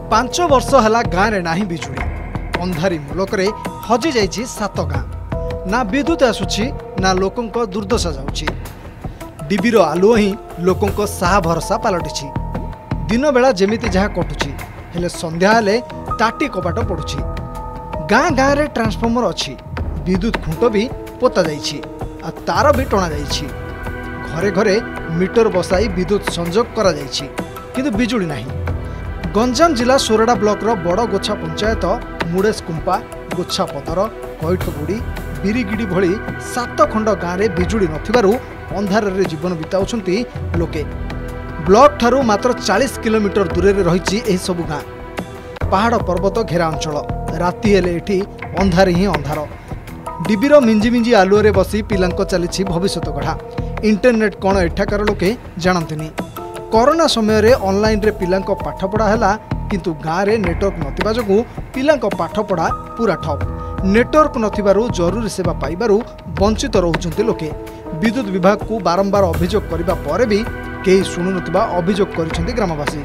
5 वर्ष है गाँव में नहीं बिजुली अंधारी मुलक हजि जाइछि 7 गाँ ना विद्युत आसुछि ना लोकंक दुर्दशा जाउछि। डिबिर आलुओ ही लोकंक साहा भरसा पलटि दिन बेला जेमिति जहाँ कटुछि हेले संध्या हेले ताटी कपाट पड़ुछि। गाँ गाँ रे ट्रांसफॉर्मर अछि विद्युत खुंट भी पोता जाइछि आ तार भी टणा जाइछि। घरे घरे मीटर बसाई विद्युत संजोग करा जाइछि किंतु बिजुली नहीं। गंजाम जिला सोरडा ब्लॉक रो बड़ गोछा पंचायत मुड़ेस कुंपा गोछा पदर कैठगुड़ी बिरिगिड़ी भली 7 खंड गाँव में बिजुली नथिबारु अंधार रे जीवन बिताउछंती लोके। ब्लॉक ठारू मात्र 40 किलोमीटर दूर रे रहिछि एही सबु गाँ। पहाड़ पर्वत घेरा अंचल राति हेले एठी अंधार ही अंधार। डिबिर मिंजी मिंजी आलुओ बसी पिलांको चलीछि भविष्यत गढ़ा। इंटरनेट कौन एठाकार लोके जानंतिनी। कोरोना समय रे ऑनलाइन रे पिलांको पाठपढ़ा हैला किंतु गाँव रे नेटवर्क नथिबा जोगु पिलांको पाठपढ़ा पूरा ठप। नेटवर्क नथिबारु जरूरी सेवा पाइबारु वंचित रहउछंती लोके। विद्युत विभाग को बारंबार अभियोग करिबा परे भी केही सुनु नथिबा अभियोग करिसेंती ग्रामवासी।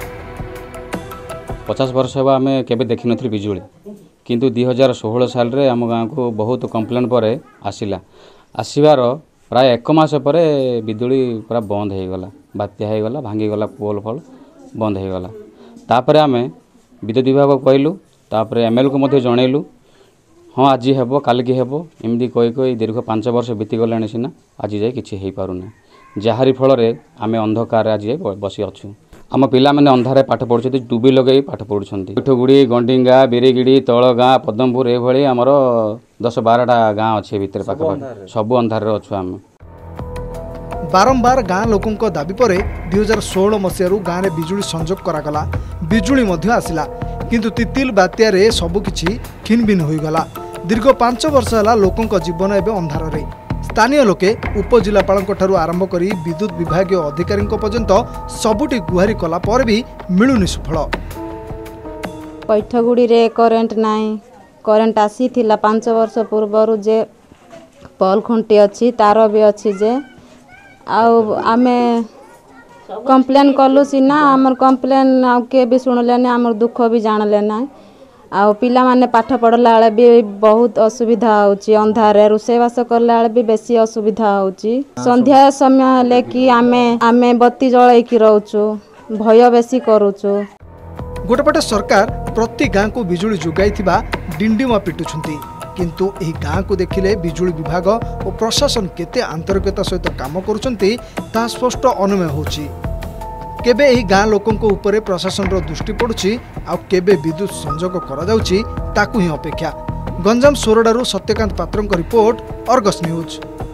50 वर्ष हेबा आमे केबे देखि नथि बिजुली किंतु 2016 साल रे हम गाँ को बहुत कंप्लेन पर आसिबार प्राय 1 मास पर बिजुली पूरा बंद हो गला। बात्या हो गला भांगीगला पोल फल बंद हो गला। तापर आमे विद्युत विभाग कहलु तापर एमएल को मध्य जनइलु हाँ आज हेबो काल की हेबो एमदी कई दीर्घ 5 वर्ष बीती गलानी सिना आज जाए किछि हेई पारुना जहारी फल रे आमे अंधकार आज जाए बसी अछु। आम पिला माने अंधारे पाठ पढ़ुछथि डुबी लगई पाठ पढ़ुछथि। कैठगुड़ी गंडिंगा बिरिगिड़ी तळ गाँ पद्मपुर ए भली हमर 10-12टा गाँ अच्छे भितर पाख सब अंधार रे अछु। आम बारंबार गाँ लोकों दाबी पर 2016 मसीह गाँव में बिजुली संजोग करागला। बिजुली मध्य आसिला किंतु तितिल बात्या रे सबुकिछि खिनभिन होईगला। दीर्घ 5 वर्ष है लोकों जीवन एवं अंधार रे। स्थानीय लोके उपजिलापाल आरंभ कर विद्युत विभाग अधिकारी पर्यंत सबुटी गुहारी कला पर भी मिलुनी सुफल। कैठगुड़ी रे करेन्ट नाई करेन्ट आसी थिला 5 वर्ष पूर्व जे पोल खुंटी अच्छी तार भी अच्छी जे आमे कंप्लेन कलु सीना आमर कंप्लेन के भी शुणिले आमर दुख भी जानले ना। आ पिला माने पाठ पढ़ला बेले भी बहुत असुविधा होची अंधार रे रोषेबास करला बेले भी बेसी असुविधा होची। संध्या समय हेले कि आमे बत्ती जळाई कि रहउचो भय बेसी करूचो। गोटेपटे सरकार प्रति गाँ को बिजुली जोगाइथिबा डिंडिमा पिटुछंती किंतु एही गाँ को देखिले बिजुली विभाग और प्रशासन केते आंतरिकता सहित काम करुछंती ता स्पष्ट अनुमेय होची। केबे एही गाँ लोकों उपरे प्रशासन रो दृष्टि पड़ुछि आ केबे विद्युत संजोग करा जाउछि ताकू ही अपेक्षा। गंजाम सोरडारू सत्यकांत पात्रଙ୍କ रिपोर्ट अर्गस न्यूज।